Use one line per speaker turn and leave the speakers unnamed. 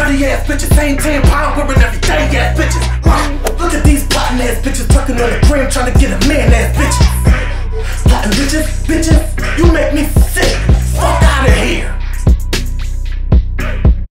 Dirty ass bitches, same 10 pound women every day.